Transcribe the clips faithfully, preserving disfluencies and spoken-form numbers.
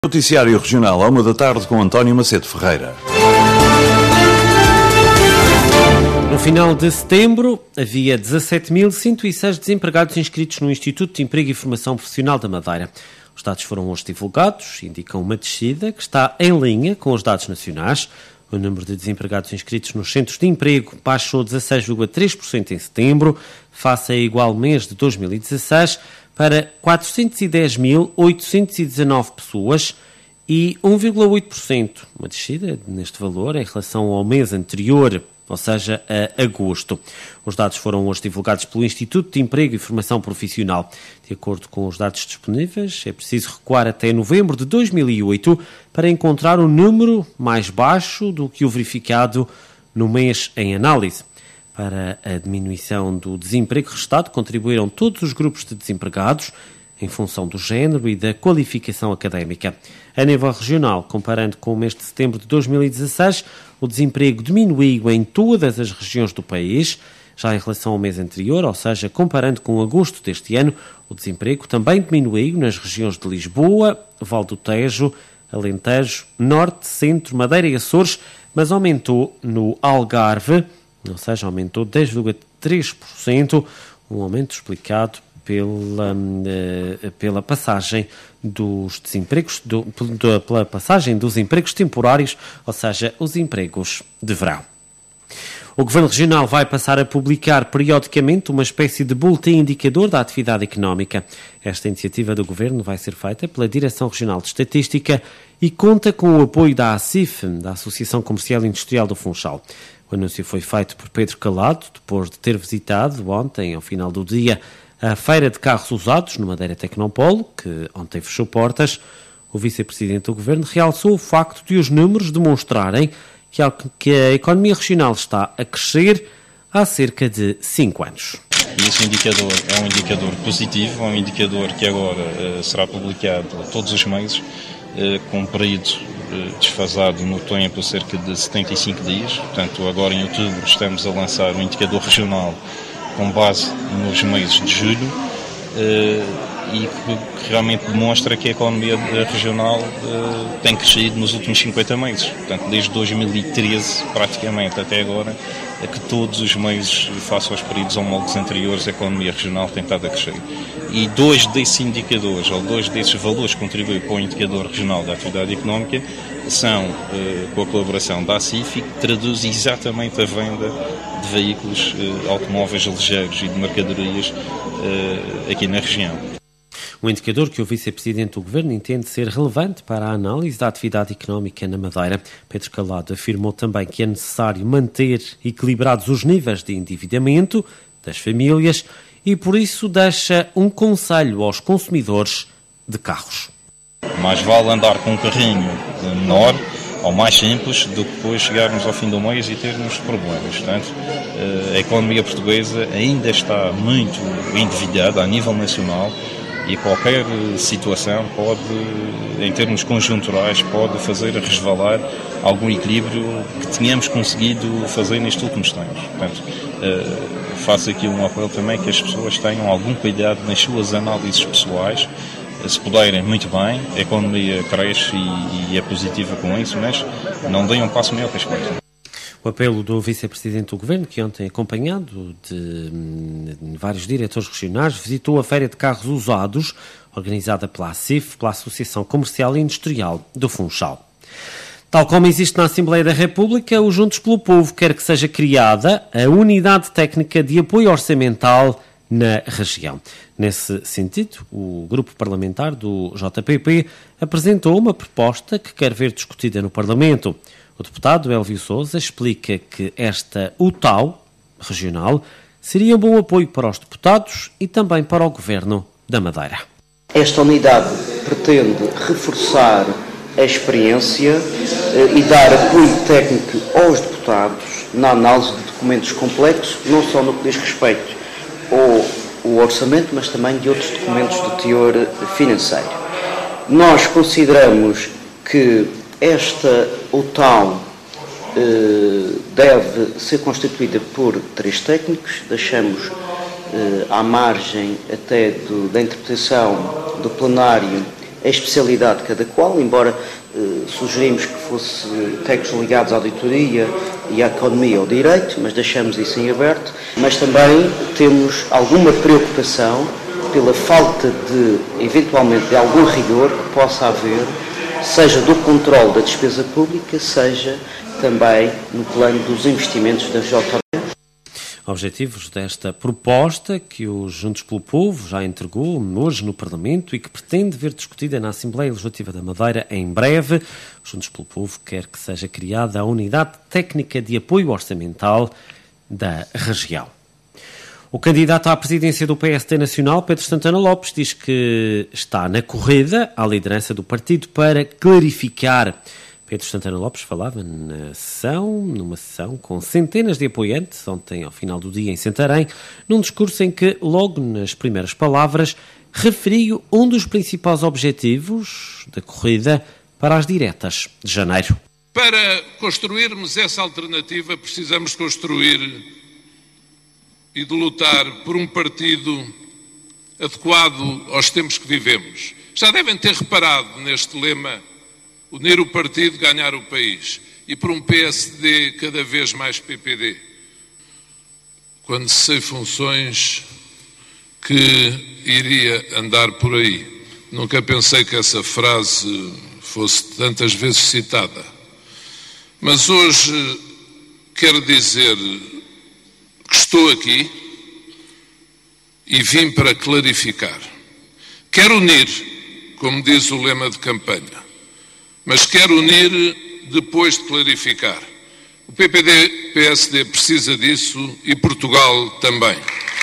Noticiário Regional à uma da tarde com António Macedo Ferreira. No final de setembro, havia dezassete mil cento e seis desempregados inscritos no Instituto de Emprego e Formação Profissional da Madeira. Os dados foram hoje divulgados, indicam uma descida que está em linha com os dados nacionais. O número de desempregados inscritos nos centros de emprego baixou dezasseis vírgula três por cento em setembro, face a igual mês de dois mil e dezasseis, para quatrocentos e dez mil oitocentos e dezanove pessoas e um vírgula oito por cento, uma descida neste valor em relação ao mês anterior, ou seja, a agosto. Os dados foram hoje divulgados pelo Instituto de Emprego e Formação Profissional. De acordo com os dados disponíveis, é preciso recuar até novembro de dois mil e oito para encontrar um número mais baixo do que o verificado no mês em análise. Para a diminuição do desemprego restado, contribuíram todos os grupos de desempregados, em função do género e da qualificação académica. A nível regional, comparando com o mês de setembro de dois mil e dezasseis, o desemprego diminuiu em todas as regiões do país. Já em relação ao mês anterior, ou seja, comparando com agosto deste ano, o desemprego também diminuiu nas regiões de Lisboa, Val do Tejo, Alentejo, Norte, Centro, Madeira e Açores, mas aumentou no Algarve, ou seja, aumentou dez vírgula três por cento, um aumento explicado pela, pela passagem dos desempregos, do, pela passagem dos empregos temporários, ou seja, os empregos de verão. O Governo Regional vai passar a publicar periodicamente uma espécie de boletim indicador da atividade económica. Esta iniciativa do Governo vai ser feita pela Direção Regional de Estatística e conta com o apoio da A C I F, da Associação Comercial e Industrial do Funchal. O anúncio foi feito por Pedro Calado, depois de ter visitado ontem, ao final do dia, a Feira de Carros Usados, no Madeira Tecnopolo, que ontem fechou portas. O Vice-Presidente do Governo realçou o facto de os números demonstrarem que a economia regional está a crescer há cerca de cinco anos. Esse indicador é um indicador positivo, é um indicador que agora uh, será publicado todos os meses, uh, com um período uh, desfasado no tempo, cerca de setenta e cinco dias. Portanto, agora em outubro estamos a lançar um indicador regional com base nos meses de julho uh, e que realmente demonstra que a economia regional uh, tem crescido nos últimos cinquenta meses. Portanto, desde dois mil e treze, praticamente, até agora, é que todos os meses, face aos períodos homólogos anteriores, a economia regional tem estado a crescer. E dois desses indicadores, ou dois desses valores que contribuem para o indicador regional da atividade económica, são uh, com a colaboração da A C I F, que traduz exatamente a venda de veículos uh, automóveis ligeiros e de mercadorias uh, aqui na região. Um indicador que o Vice-Presidente do Governo entende ser relevante para a análise da atividade económica na Madeira. Pedro Calado afirmou também que é necessário manter equilibrados os níveis de endividamento das famílias e, por isso, deixa um conselho aos consumidores de carros. Mais vale andar com um carrinho menor ou mais simples do que depois chegarmos ao fim do mês e termos problemas. Portanto, a economia portuguesa ainda está muito endividada a nível nacional e qualquer situação pode, em termos conjunturais, pode fazer resvalar algum equilíbrio que tínhamos conseguido fazer nestes últimos tempos. Portanto, faço aqui um apelo também que as pessoas tenham algum cuidado nas suas análises pessoais. Se puderem, muito bem, a economia cresce e, e é positiva com isso, mas não deem um passo maior que as coisas. O apelo do Vice-Presidente do Governo, que ontem, acompanhado de, de vários diretores regionais, visitou a Feira de Carros Usados, organizada pela A C I F, pela Associação Comercial e Industrial do Funchal. Tal como existe na Assembleia da República, o Juntos pelo Povo quer que seja criada a Unidade Técnica de Apoio Orçamental na região. Nesse sentido, o grupo parlamentar do J P P apresentou uma proposta que quer ver discutida no Parlamento. O deputado Elvio Sousa explica que esta U T A U regional seria um bom apoio para os deputados e também para o Governo da Madeira. Esta unidade pretende reforçar a experiência eh, e dar apoio técnico aos deputados na análise de documentos complexos, não só no que diz respeito ao, ao orçamento, mas também de outros documentos de teor financeiro. Nós consideramos que esta U T A U eh, deve ser constituída por três técnicos, deixamos eh, à margem até do, da interpretação do plenário a especialidade de cada qual, embora eh, sugerimos que fosse técnicos ligados à auditoria e à economia ou direito, mas deixamos isso em aberto. Mas também temos alguma preocupação pela falta de, eventualmente, de algum rigor que possa haver, seja do controle da despesa pública, seja também no plano dos investimentos da J R. Objetivos desta proposta que o Juntos pelo Povo já entregou hoje no Parlamento e que pretende ver discutida na Assembleia Legislativa da Madeira em breve. O Juntos pelo Povo quer que seja criada a Unidade Técnica de Apoio Orçamental da região. O candidato à presidência do P S D Nacional, Pedro Santana Lopes, diz que está na corrida à liderança do partido para clarificar. Pedro Santana Lopes falava na sessão, numa sessão com centenas de apoiantes, ontem ao final do dia em Santarém, num discurso em que, logo nas primeiras palavras, referiu um dos principais objetivos da corrida para as diretas de janeiro. Para construirmos essa alternativa, precisamos construir e de lutar por um partido adequado aos tempos que vivemos. Já devem ter reparado neste lema: unir o partido, ganhar o país. E por um P S D cada vez mais P P D. Quando sei funções que iria andar por aí. Nunca pensei que essa frase fosse tantas vezes citada. Mas hoje quero dizer que estou aqui e vim para clarificar. Quero unir, como diz o lema de campanha, mas quero unir depois de clarificar. O P P D P S D precisa disso e Portugal também.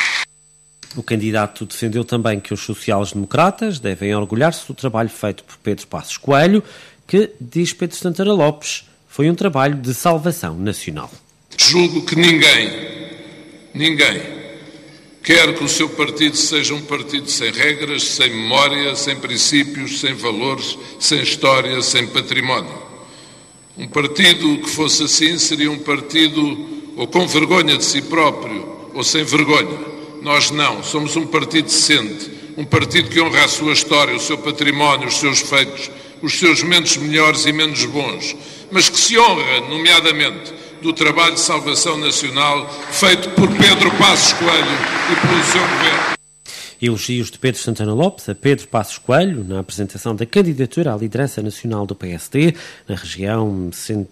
O candidato defendeu também que os sociais-democratas devem orgulhar-se do trabalho feito por Pedro Passos Coelho, que, diz Pedro Santana Lopes, foi um trabalho de salvação nacional. Julgo que ninguém, ninguém quer que o seu partido seja um partido sem regras, sem memória, sem princípios, sem valores, sem história, sem património. Um partido que fosse assim seria um partido ou com vergonha de si próprio ou sem vergonha. Nós não, somos um partido decente, um partido que honra a sua história, o seu património, os seus feitos, os seus momentos melhores e menos bons, mas que se honra, nomeadamente, do trabalho de salvação nacional feito por Pedro Passos Coelho e pelo seu governo. Elogios de Pedro Santana Lopes a Pedro Passos Coelho na apresentação da candidatura à liderança nacional do P S D na região centro,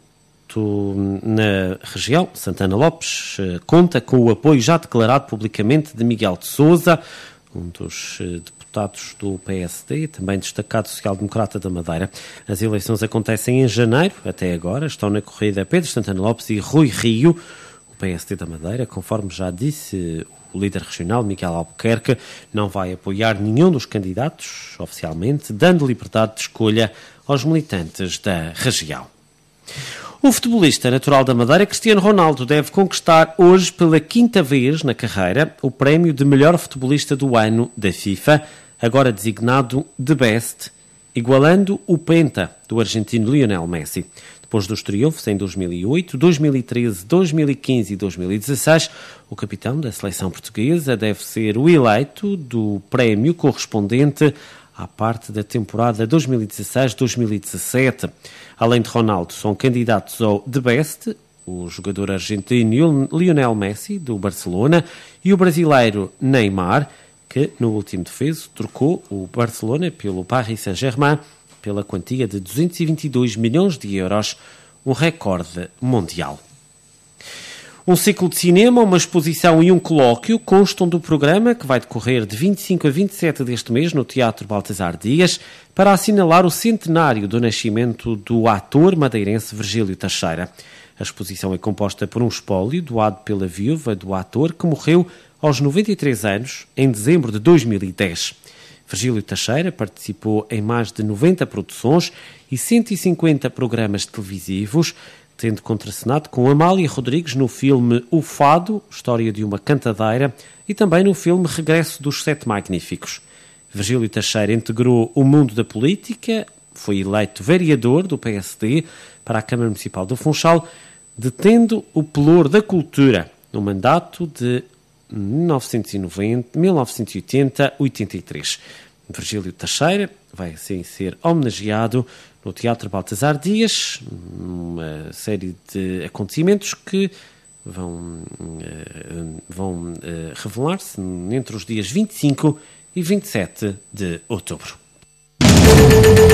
na região Santana Lopes conta com o apoio já declarado publicamente de Miguel de Sousa, um dos deputados do P S D, também destacado social-democrata da Madeira. As eleições acontecem em janeiro, até agora estão na corrida Pedro Santana Lopes e Rui Rio. O P S D da Madeira, conforme já disse o líder regional Miguel Albuquerque, não vai apoiar nenhum dos candidatos oficialmente, dando liberdade de escolha aos militantes da região. O futebolista natural da Madeira, Cristiano Ronaldo, deve conquistar hoje pela quinta vez na carreira o prémio de melhor futebolista do ano da FIFA, agora designado The Best, igualando o penta do argentino Lionel Messi. Depois dos triunfos em dois mil e oito, dois mil e treze, dois mil e quinze e dois mil e dezasseis, o capitão da seleção portuguesa deve ser o eleito do prémio correspondente à parte da temporada dois mil e dezasseis dois mil e dezassete. Além de Ronaldo, são candidatos ao The Best o jogador argentino Lionel Messi, do Barcelona, e o brasileiro Neymar, que no último defeso trocou o Barcelona pelo Paris Saint-Germain pela quantia de duzentos e vinte e dois milhões de euros, um recorde mundial. Um ciclo de cinema, uma exposição e um colóquio constam do programa que vai decorrer de vinte e cinco a vinte e sete deste mês no Teatro Baltasar Dias para assinalar o centenário do nascimento do ator madeirense Virgílio Teixeira. A exposição é composta por um espólio doado pela viúva do ator que morreu aos noventa e três anos em dezembro de dois mil e dez. Virgílio Teixeira participou em mais de noventa produções e cento e cinquenta programas televisivos, tendo contracenado com Amália Rodrigues no filme O Fado, História de uma Cantadeira, e também no filme Regresso dos Sete Magníficos. Virgílio Teixeira integrou o mundo da política, foi eleito vereador do P S D para a Câmara Municipal do Funchal, detendo o pelour da cultura no mandato de mil novecentos e noventa, mil novecentos e oitenta a oitenta e três. Virgílio Teixeira vai assim ser homenageado no Teatro Baltasar Dias, uma série de acontecimentos que vão, uh, vão uh, revelar-se entre os dias vinte e cinco e vinte e sete de outubro.